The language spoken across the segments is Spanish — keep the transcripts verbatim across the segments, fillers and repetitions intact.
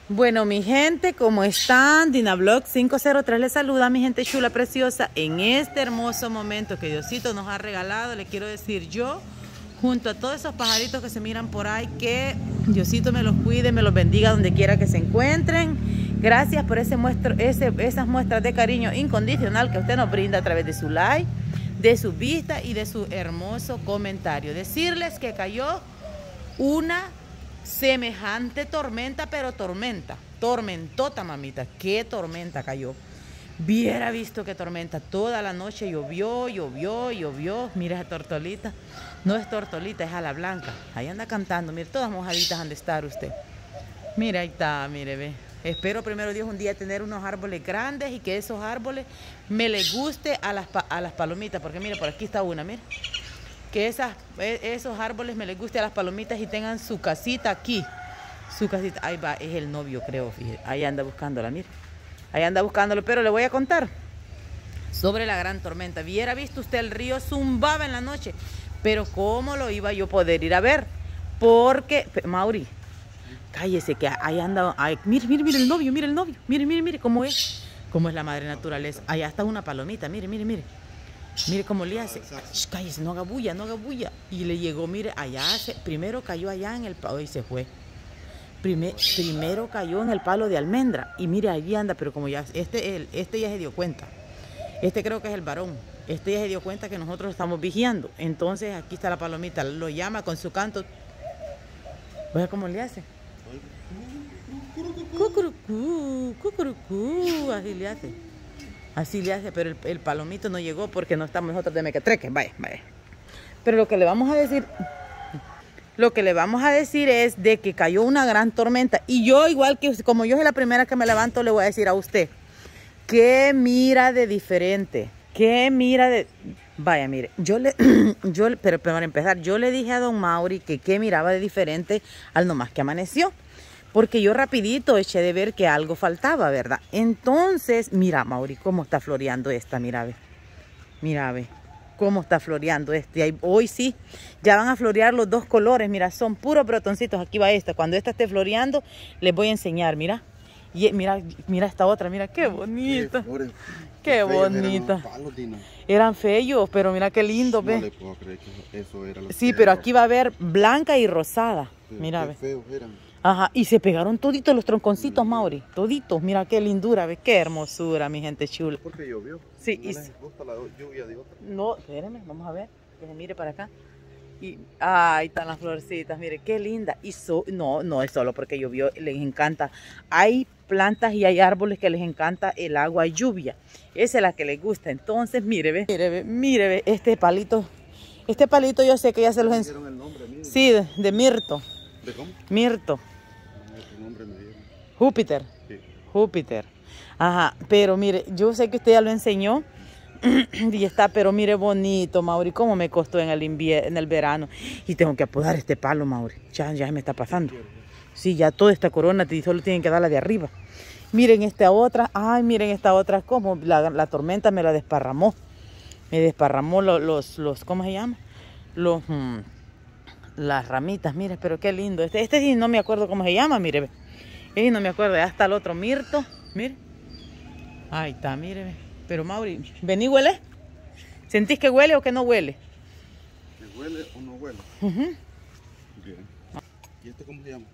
Bueno, mi gente, ¿cómo están? Dinablog cinco cero tres les saluda, mi gente chula, preciosa. En este hermoso momento que Diosito nos ha regalado, le quiero decir yo, junto a todos esos pajaritos que se miran por ahí, que Diosito me los cuide, me los bendiga donde quiera que se encuentren. Gracias por ese muestro, ese, esas muestras de cariño incondicional que usted nos brinda a través de su like, de su vista y de su hermoso comentario. Decirles que cayó una semejante tormenta, pero tormenta, tormentota, mamita, qué tormenta cayó. Viera visto qué tormenta, toda la noche llovió, llovió, llovió. Mira esa tortolita, no es tortolita, es ala blanca, ahí anda cantando, mire, todas mojaditas han de estar usted. Mira, ahí está, mire, ve. Espero primero Dios un día tener unos árboles grandes y que esos árboles me les guste a las, a las palomitas, porque mire, por aquí está una, mire. Que esas, esos árboles me les guste a las palomitas y tengan su casita aquí. Su casita, ahí va, es el novio creo, fíjate. Ahí anda buscándola, mire. Ahí anda buscándolo, pero le voy a contar sobre la gran tormenta. Viera visto usted, el río zumbaba en la noche, pero ¿cómo lo iba yo a poder ir a ver? Porque, Mauri, cállese que ahí anda, ahí, mire, mire, mire el novio, mire el novio, mire, mire, mire cómo es, cómo es la madre naturaleza. Allá está una palomita, mire, mire, mire. Mire cómo le hace. Shh, cállese, no haga bulla, no haga bulla. Y le llegó, mire, allá, se, primero cayó allá en el palo y se fue. Primer, primero cayó en el palo de almendra. Y mire, allí anda, pero como ya, este, el, este ya se dio cuenta. Este creo que es el varón. Este ya se dio cuenta que nosotros estamos vigiando. Entonces aquí está la palomita, lo llama con su canto. ¿Ves cómo le hace? Cucurucú, cucurucú, así le hace. Así le hace, pero el, el palomito no llegó porque no estamos nosotros de mequetreque. Vaya, vaya. Pero lo que le vamos a decir, lo que le vamos a decir es de que cayó una gran tormenta. Y yo, igual que como yo soy la primera que me levanto, le voy a decir a usted, ¿qué mira de diferente? ¿Qué mira de...? Vaya, mire, yo le, yo, pero para empezar, yo le dije a don Mauri que qué miraba de diferente al nomás que amaneció. Porque yo rapidito eché de ver que algo faltaba, ¿verdad? Entonces, mira, Mauri, cómo está floreando esta, mira, ve. Mira, ve, cómo está floreando este. Hoy sí, ya van a florear los dos colores, mira, son puros brotoncitos. Aquí va esta. Cuando esta esté floreando, les voy a enseñar, mira. Y mira, mira esta otra, mira, qué bonita. Sí, flores, qué bonita. Eran, palos, eran feos, pero mira qué lindo, ve. No le puedo creer que eso era lo sí, que pero era. Aquí va a haber blanca y rosada. Sí, mira, ve. Feos eran. Ajá, y se pegaron toditos los tronconcitos, Mauri, toditos, mira qué lindura, ve, qué hermosura, mi gente chula. Porque llovió. Sí, ¿No y les gusta la lluvia de otra? No, espérenme, vamos a ver, que se mire para acá. Y ahí están las florecitas, mire, qué linda. Y so, no, no es solo porque llovió, les encanta. Hay plantas y hay árboles que les encanta el agua y lluvia. Esa es la que les gusta. Entonces, mire, ve, mire, ve, mire, ve, este palito, este palito yo sé que ya se los enseñó. el nombre, mire. Sí, de, de mirto. ¿De cómo? Mirto. Nombre me dieron. Júpiter. Sí. Júpiter. Ajá, pero mire, yo sé que usted ya lo enseñó y está, pero mire bonito, Mauri, cómo me costó en el invierno, en el verano. Y tengo que apodar este palo, Mauri. Ya, ya me está pasando. Sí, ya toda esta corona solo tienen que darla de arriba. Miren esta otra, ay, miren esta otra, como la, la tormenta me la desparramó. Me desparramó los, los, los ¿cómo se llama? Los... Hmm, las ramitas, mire, pero qué lindo. Este, este sí no me acuerdo cómo se llama, mire. Este no me acuerdo, ya está el otro mirto, mire. Ahí está, mire. Pero Mauri, vení, huele. ¿Sentís que huele o que no huele? ¿Que huele o no huele? Uh-huh. Bien. ¿Y este cómo se llama?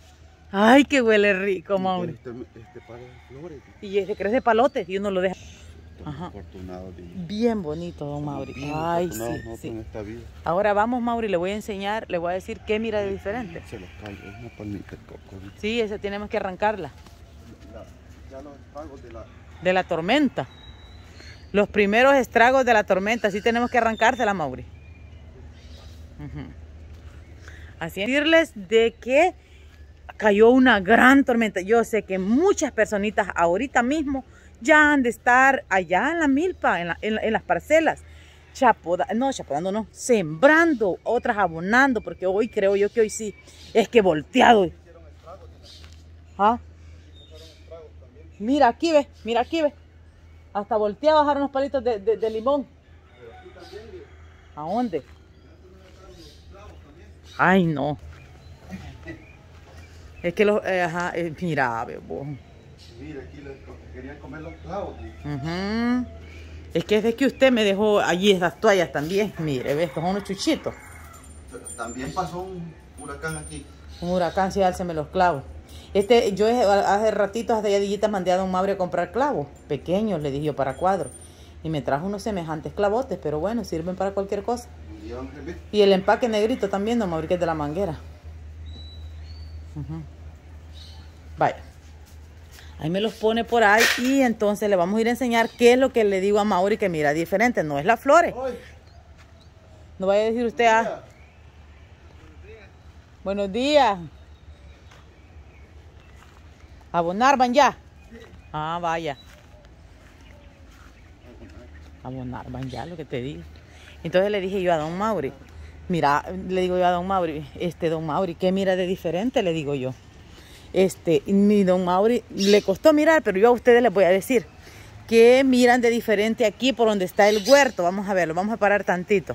Ay, que huele rico, Mauri. Este, este palo de flores. Y ese crece palote y uno lo deja. Ajá. Afortunado, bien bonito, don Mauri. Bien ay, sí, sí. En esta vida. Ahora vamos, Mauri, le voy a enseñar, le voy a decir qué mira de diferente. Se los caigo, es una palmita de coco. Sí, esa tenemos que arrancarla. La, ya los estragos de la... De la tormenta. Los primeros estragos de la tormenta, sí tenemos que arrancársela, Mauri. Uh-huh. Así es. Decirles de que cayó una gran tormenta. Yo sé que muchas personitas ahorita mismo ya han de estar allá en la milpa, en, la, en, la, en las parcelas, chapoda, no, chapodando no, sembrando, otras abonando, porque hoy creo yo que hoy sí, es que volteado. ¿Ah? Mira aquí ve, mira aquí ve, hasta volteado bajaron los palitos de, de, de limón. ¿A dónde? Ay no. Es que los, eh, ajá, eh, mira, ve vos. Mira, aquí les co- querían comer los clavos. ¿Sí? Ujú. Es que es de que usted me dejó allí esas toallas también. Mire, ve, estos son unos chuchitos. Pero también pasó un huracán aquí. Un huracán, sí, álceme los clavos. Este, yo eh, hace ratito, hace ya días, mandé a don Mauri a comprar clavos. Pequeños, le dije yo, para cuadros. Y me trajo unos semejantes clavotes, pero bueno, sirven para cualquier cosa. Y llevan remit- Y el empaque negrito también, don Mauri, que es de la manguera. Ujú. Vaya. Ahí me los pone por ahí y entonces le vamos a ir a enseñar qué es lo que le digo a Mauri que mira diferente. No es las flores. ¡Ay! No vaya a decir usted, ah, buenos días. ¿Abonar van ya? Ah, vaya. Abonar van ya, lo que te digo. Entonces le dije yo a don Mauri, mira, le digo yo a don Mauri, este don Mauri, ¿qué mira de diferente? Le digo yo. Este, mi don Mauri le costó mirar, pero yo a ustedes les voy a decir que miran de diferente aquí por donde está el huerto. Vamos a verlo, vamos a parar tantito.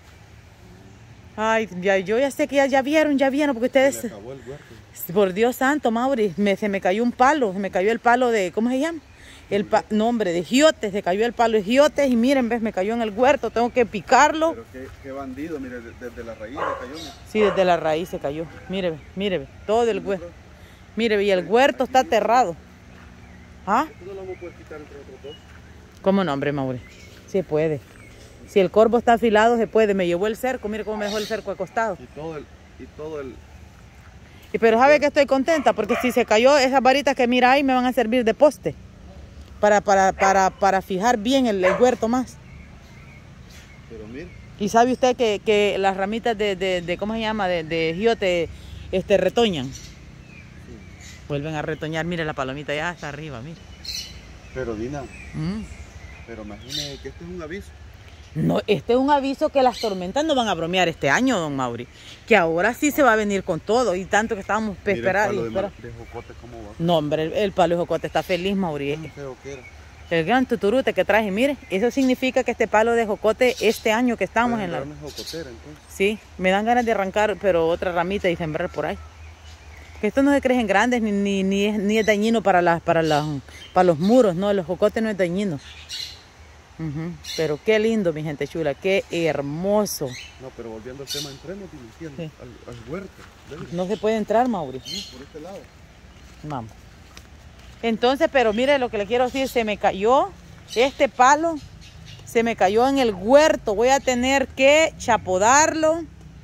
Ay, ya, yo ya sé que ya, ya vieron, ya vieron, porque ustedes... Se le acabó el huerto. Por Dios santo, Mauri, me, se me cayó un palo, se me cayó el palo de, ¿cómo se llama? El pa, no, hombre, de giotes, se cayó el palo de giotes y miren, ves, me cayó en el huerto, tengo que picarlo. Pero qué, qué bandido, mire, de- desde la raíz le cayó. ¿No? Sí, desde la raíz se cayó, mire, ve, mire, ve, todo el huerto. Mire, ve, y el huerto está aterrado. ¿Ah? ¿Esto no lo vamos a poder quitar entre otros dos? ¿Cómo no, hombre, Mauri? Se puede. Si el corvo está afilado, se puede. Me llevó el cerco, mire cómo me dejó el cerco acostado. Y todo el... Y todo el... Y pero sabe que estoy contenta, porque si se cayó, esas varitas que mira ahí me van a servir de poste. Para, para, para, para fijar bien el, el huerto más. Pero mire, Y sabe usted que, que las ramitas de, de, de, ¿cómo se llama? De, de giote, este, retoñan. Vuelven a retoñar. Mire, la palomita ya está arriba, mire. pero Dina, Mm. pero imagine que este es un aviso. No, este es un aviso que las tormentas no van a bromear este año, don Mauri. Que ahora sí se va a venir con todo. Y tanto que estábamos Mire el esperando. palo de, mar- de jocote cómo va. No, hombre, el, el palo de jocote está feliz, Mauri. Tan feo que era. El gran tuturute que traje, mire, eso significa que este palo de jocote, este año que estamos en la... Pueden darme jocotera, entonces. Sí, me dan ganas de arrancar, pero otra ramita y sembrar por ahí. Que estos no se crecen grandes ni, ni, ni, es, ni es dañino para, las, para, las, para los muros, no, los jocotes no es dañino. Ujú. Pero qué lindo, mi gente chula, qué hermoso. No, pero volviendo al tema, entremos, Dina, aquí al, Sí. al, al huerto. Dele. No se puede entrar, Mauri. Sí, por este lado. Vamos. Entonces, pero mire lo que le quiero decir, se me cayó este palo, se me cayó en el huerto. Voy a tener que chapodarlo.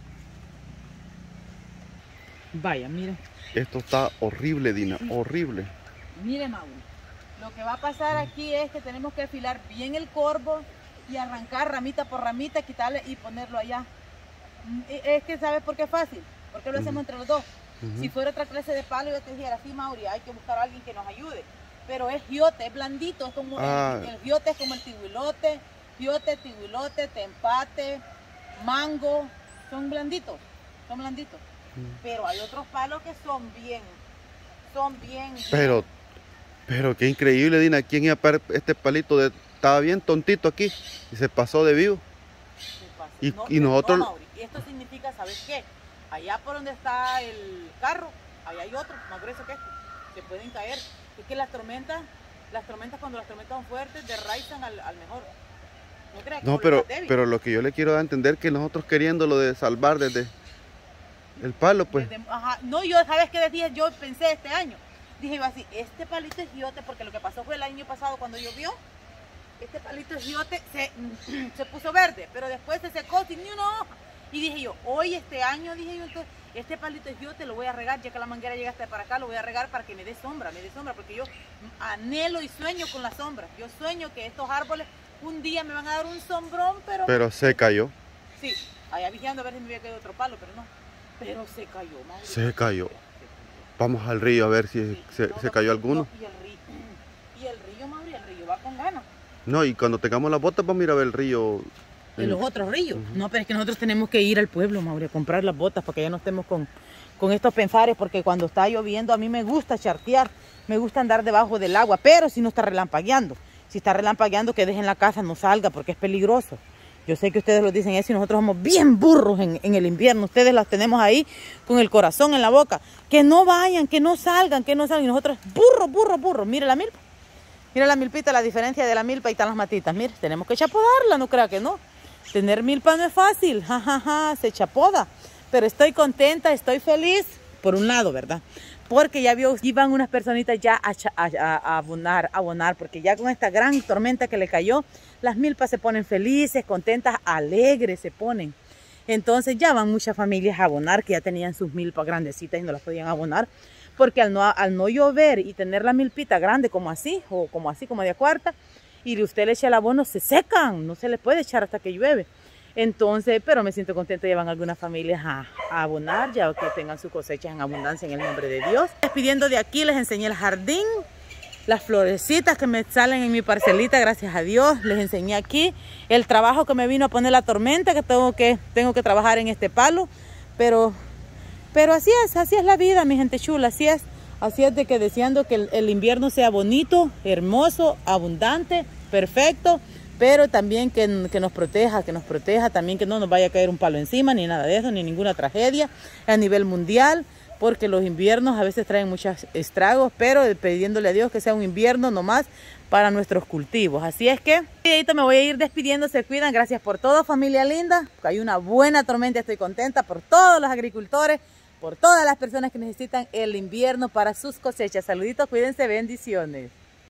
Vaya, mire. Esto está horrible, Dina, horrible. Mire, Mauri, lo que va a pasar aquí es que tenemos que afilar bien el corvo y arrancar ramita por ramita, quitarle y ponerlo allá. Mm, Es que, ¿sabes por qué es fácil? Porque lo hacemos entre los dos. Ujú. Si fuera otra clase de palo, yo te dijera, sí, Mauri, hay que buscar a alguien que nos ayude. Pero es giote, es blandito, es como Ah. el, el giote es como el tihuilote, giote, tihuilote, tempate, mango, son blanditos, son blanditos. Pero hay otros palos que son bien, son bien. bien- Pero, pero qué increíble, Dina. ¿Quién iba a parar este palito? De, estaba bien tontito aquí y se pasó de vivo. ¿Qué pasa? Y- No, y no, nosotros- no, Mauri, y esto significa, ¿sabes qué? Allá por donde está el carro, allá hay otro, más grueso que este. Se pueden caer. Es que las tormentas, las tormentas cuando las tormentas son fuertes, derraizan al, al mejor. ¿No crees? Como No, los pero, más débiles. pero lo que yo le quiero dar a entender que nosotros queriendo lo de salvar desde el palo, pues. Desde- ajá, no, yo, ¿sabes qué decía? Yo pensé este año. Dije yo así, este palito es giote, porque lo que pasó fue el año pasado cuando llovió. Este palito es giote, se, se puso verde, pero después se secó sin ni una hoja. Y dije yo, hoy este año, dije yo, entonces, este palito es giote, lo voy a regar, ya que la manguera llega hasta para acá, lo voy a regar para que me dé sombra, me dé sombra, porque yo anhelo y sueño con la sombra. Yo sueño que estos árboles un día me van a dar un sombrón, pero... Pero se cayó. Sí, allá vigilando a ver si me había caído otro palo, pero no. Pero se cayó, Mauri. Se cayó. Vamos al río a ver si Sí, se, no, se no, cayó no, alguno. Y el río, y el río, Mauri, el río va con ganas. No, y cuando tengamos las botas vamos a ir a ver el río. De los otros ríos. No, pero es que nosotros tenemos que ir al pueblo, Mauri, a comprar las botas para que ya no estemos con, con estos penfares, porque cuando está lloviendo a mí me gusta chartear, me gusta andar debajo del agua, pero si no está relampagueando. Si está relampagueando, que deje en la casa, no salga, porque es peligroso. Yo sé que ustedes lo dicen eso y nosotros somos bien burros en, en el invierno. Ustedes las tenemos ahí con el corazón en la boca. Que no vayan, que no salgan, que no salgan. Y nosotros, burros, burros, burros. Mire la milpa. Mire la milpita, la diferencia de la milpa y están las matitas. Mire, tenemos que chapodarla, no crea que no. Tener milpa no es fácil. Ja, ja, ja, se chapoda. Pero estoy contenta, estoy feliz. Por un lado, ¿verdad? Porque ya vio, iban unas personitas ya a, a, a abonar, a abonar, porque ya con esta gran tormenta que le cayó, las milpas se ponen felices, contentas, alegres se ponen. Entonces ya van muchas familias a abonar que ya tenían sus milpas grandecitas y no las podían abonar, porque al no, al no llover y tener la milpita grande como así, o como así, como de cuarta, y usted le echa el abono, se secan, no se les puede echar hasta que llueve. Entonces, pero me siento contenta, llevan algunas familias a, a abonar, ya que tengan sus cosechas en abundancia en el nombre de Dios. Despidiendo de aquí, les enseñé el jardín, las florecitas que me salen en mi parcelita, gracias a Dios. Les enseñé aquí el trabajo que me vino a poner la tormenta, que tengo que, tengo que trabajar en este palo, pero, pero así es, así es la vida, mi gente chula, así es. Así es de que deseando que el, el invierno sea bonito, hermoso, abundante, perfecto, pero también que, que nos proteja, que nos proteja, también que no nos vaya a caer un palo encima, ni nada de eso, ni ninguna tragedia a nivel mundial, porque los inviernos a veces traen muchos estragos, pero pidiéndole a Dios que sea un invierno nomás para nuestros cultivos. Así es que, ahorita me voy a ir despidiendo, se cuidan, gracias por todo, familia linda, hay una buena tormenta, estoy contenta por todos los agricultores, por todas las personas que necesitan el invierno para sus cosechas. Saluditos, cuídense, bendiciones.